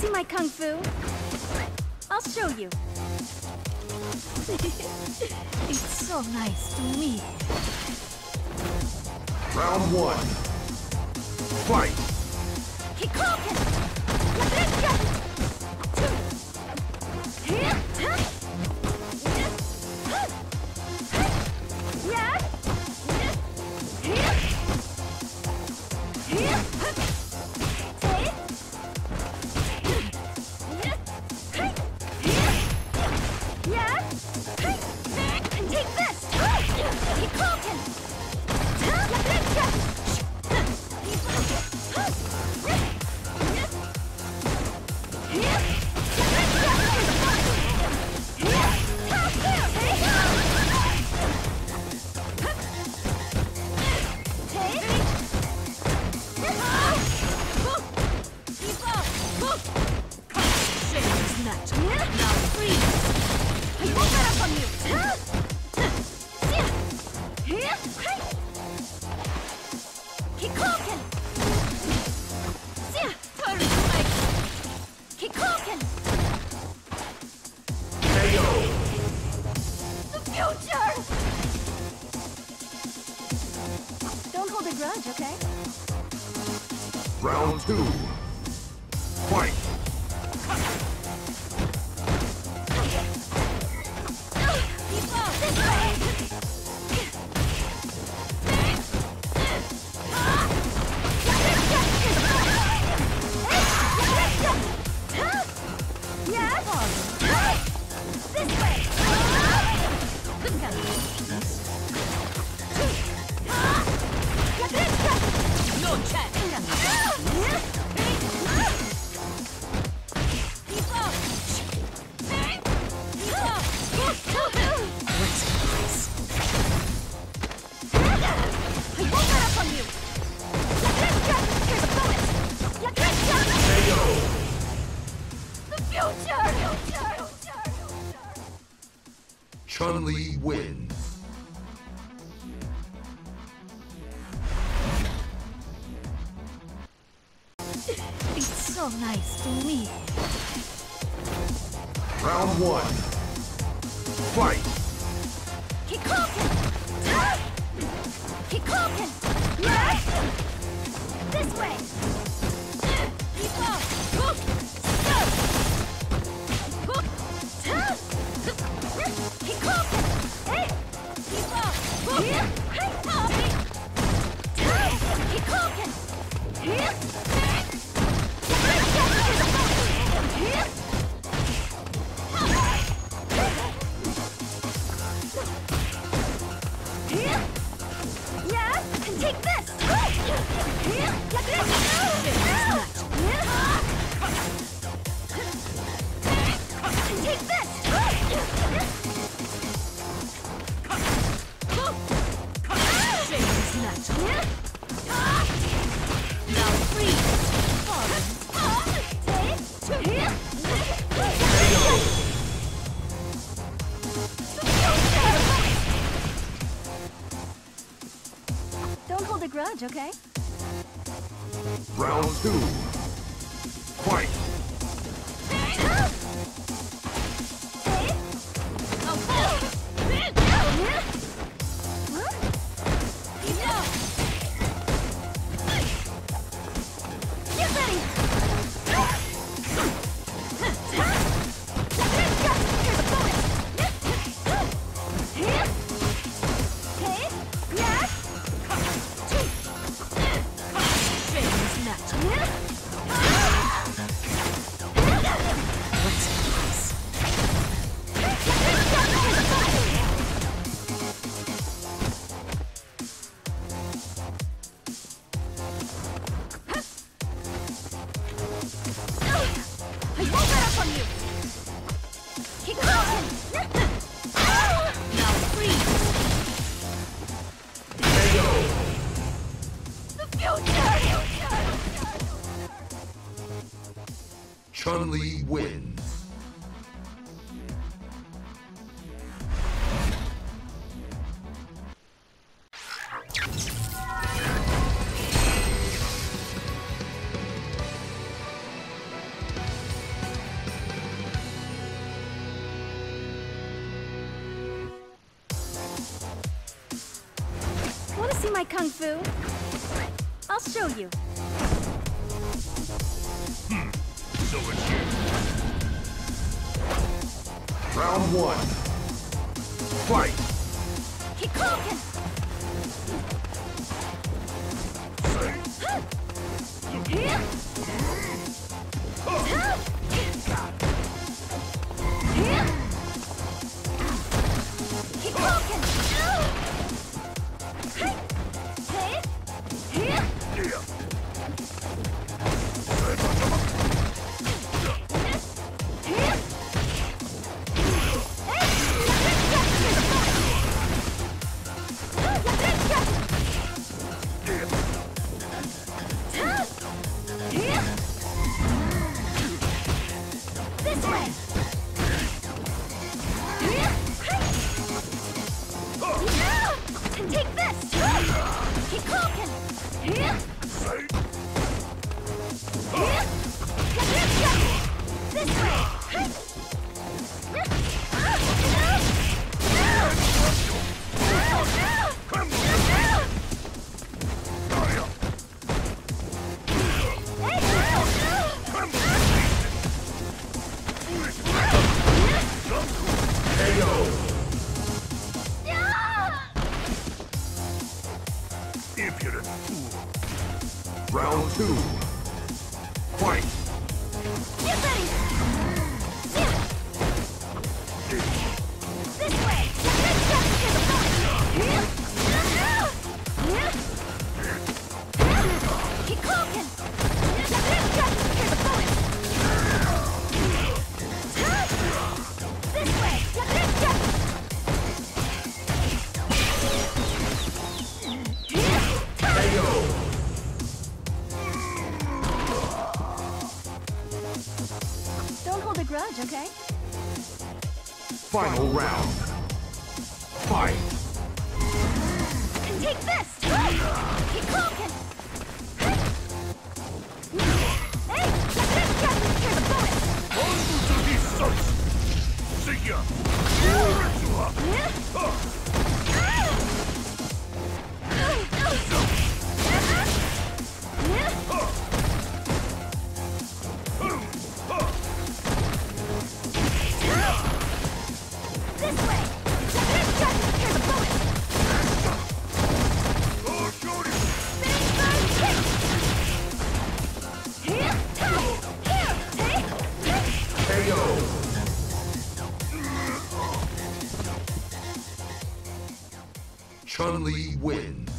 see my kung fu? I'll show you. It's so nice to meet. Round one. Fight! Kikoken! Okay? Round two. Fight! Chun-Li wins. It's so nice to meet. Round one. Fight! Kikoken! Kikoken! Yes! This way! Take this! Don't hold a grudge, okay? Round two. Fight! Chun-Li wins. see my kung fu? I'll show you. So it's you. Round one. Fight! Kikoken! Here! Here! Kikoken! Hey! Here! Take this! Kikoken! Here! Here! This way! Impudent fool. Round two. Fight! Get ready! This way! Kikoken! This way! Don't hold a grudge, okay? Final round. Fight! And take this! Kikoken! Hey! Here's a bonus! See ya! This way! Here's a bonus! Finish first kick! Here! Here! KO! Chun-Li wins.